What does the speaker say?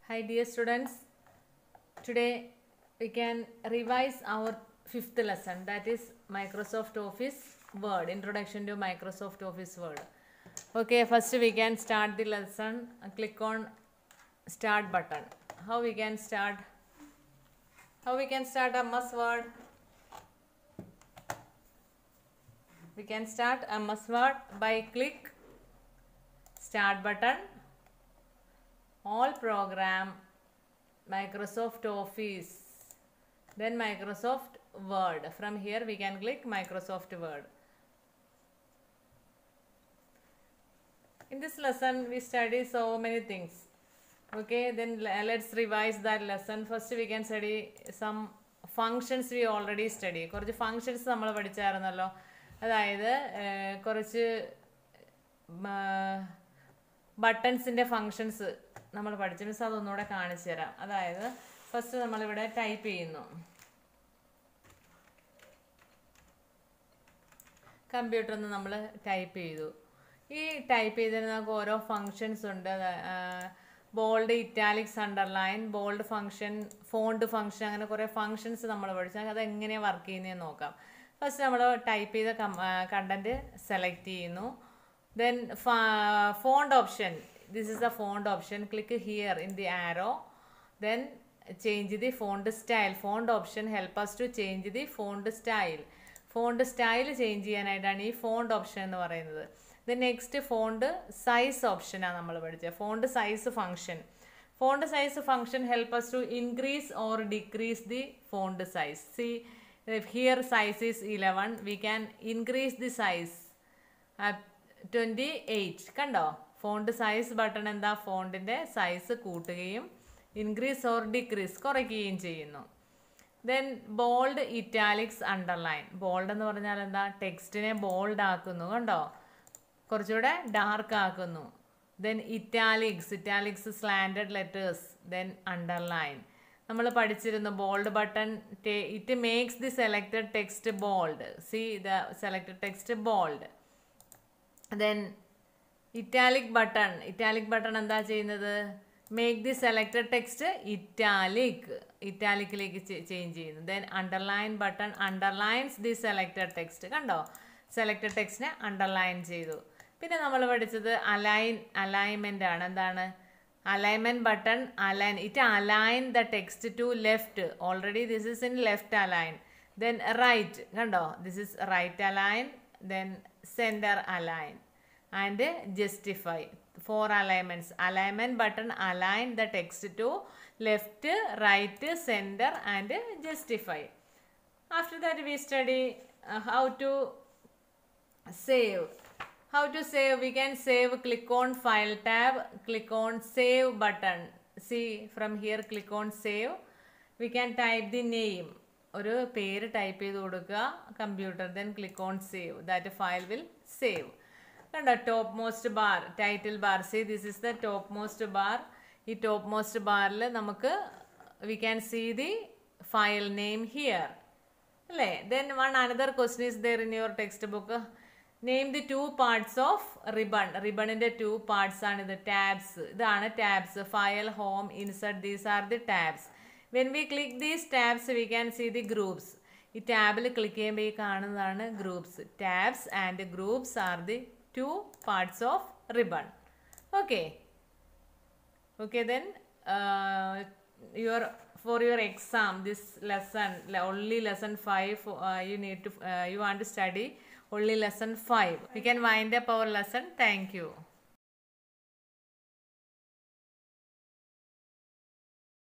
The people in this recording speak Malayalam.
Hi dear students, today we can revise our fifth lesson, that is Microsoft Office Word, Introduction to Microsoft Office Word. Okay, first we can start the lesson. Click on start button. How we can start MS Word? We can start MS Word by click start button, all program, Microsoft Office, then Microsoft Word. From here we can click Microsoft Word. In this lesson we study so many things. Okay, then let's revise that lesson. First we can study some functions we already study. കുറച്ച് functions നമ്മൾ പഠിച്ചായിരുന്നല്ലോ. അതായത് കുറച്ച് ബട്ടൺസിൻ്റെ ഫങ്ഷൻസ് നമ്മൾ പഠിച്ചു. മിസ് അതൊന്നുകൂടെ കാണിച്ചു തരാം. അതായത് ഫസ്റ്റ് നമ്മളിവിടെ ടൈപ്പ് ചെയ്യുന്നു. കമ്പ്യൂട്ടറിൽ നിന്ന് നമ്മൾ ടൈപ്പ് ചെയ്തു. ഈ ടൈപ്പ് ചെയ്തതിന് നമുക്ക് ഓരോ ഫങ്ഷൻസ് ഉണ്ട്. Bold, italics, underline, bold function, font function, അങ്ങനെ കുറേ ഫങ്ഷൻസ് നമ്മൾ പഠിച്ചു. അതെങ്ങനെയാണ് വർക്ക് ചെയ്യുന്നതെന്ന് നോക്കാം. ഫസ്റ്റ് നമ്മൾ ടൈപ്പ് ചെയ്ത കണ്ടൻറ്റ് സെലക്ട് ചെയ്യുന്നു. Then font option, this is the font option. Click here in the arrow, then change the font style. Font option help us to change the font style. Font style change ചെയ്യാനായിട്ടാണ് ഈ ഫോണ്ട് ഓപ്ഷൻ എന്ന് പറയുന്നത്. The next font size option ആണ് നമ്മൾ പഠിച്ചത്. Font size function. Font size function help us to increase or decrease the font size. See, if here size is 11, we can increase the size 28. കണ്ടോ, ഫോണ്ട് സൈസ് ബട്ടൺ എന്താ, ഫോണ്ടിൻ്റെ സൈസ് കൂട്ടുകയും ഇൻക്രീസ് ഓർ ഡിക്രീസ് കുറയ്ക്കുകയും ചെയ്യുന്നു. Then bold, italics, underline. Bold എന്ന് പറഞ്ഞാൽ എന്താ, ടെക്സ്റ്റിനെ ബോൾഡ് ആക്കുന്നു, കണ്ടോ, കുറച്ചുകൂടെ ഡാർക്ക് ആക്കുന്നു. Then italics slanted letters. Then underline നമ്മൾ പഠിച്ചിരുന്നു. Bold button, it makes the selected text bold. See the selected text bold. Then italic button എന്താ ചെയ്യുന്നത്, മേക്ക് ദി സെലക്റ്റഡ് ടെക്സ്റ്റ് ഇറ്റാലിക്കിലേക്ക് ചേഞ്ച് ചെയ്യുന്നു. Then underline button underlines the selected text. കണ്ടോ, സെലക്റ്റഡ് ടെക്സ്റ്റിനെ അണ്ടർലൈൻ ചെയ്തു. പിന്നെ നമ്മൾ പഠിച്ചത് അലൈൻമെൻ്റ് ആണ്. എന്താണ് alignment button? It align the text to left. Already this is in left align. Then right, കണ്ടോ, this is right align. Then center align and justify. 4 alignments. Alignment button align the text to left, right, center and justify. After that we study how to save. We can save. Click on file tab, click on save button. See, from here click on save. We can type the name. ഒരു പേര് ടൈപ്പ് ചെയ്ത് കൊടുക്കുക computer. Then click on save. That file will save. കണ്ടോ, top most bar, title bar. See, this is the top most bar. ഈ ടോപ്പ് മോസ്റ്റ് ബാറിൽ നമുക്ക് we can see the file name here, അല്ലേ. Then another question is there in your text book. Name the 2 parts of ribbon. റിബണിൻ്റെ 2 പാർട്സ് ആണ് ഇത്. ടാബ്സ്, ഇതാണ് tabs. File, home, insert, these are the tabs. When we click these tabs, we can see the groups. ഈ ടാബിൽ ക്ലിക്ക് ചെയ്യുമ്പോൾ ഈ കാണുന്നതാണ് groups. Tabs and groups are the 2 parts of ribbon. Okay, then for your exam, this lesson, only lesson 5, you want to study only lesson 5. We can wind up our lesson. Thank you.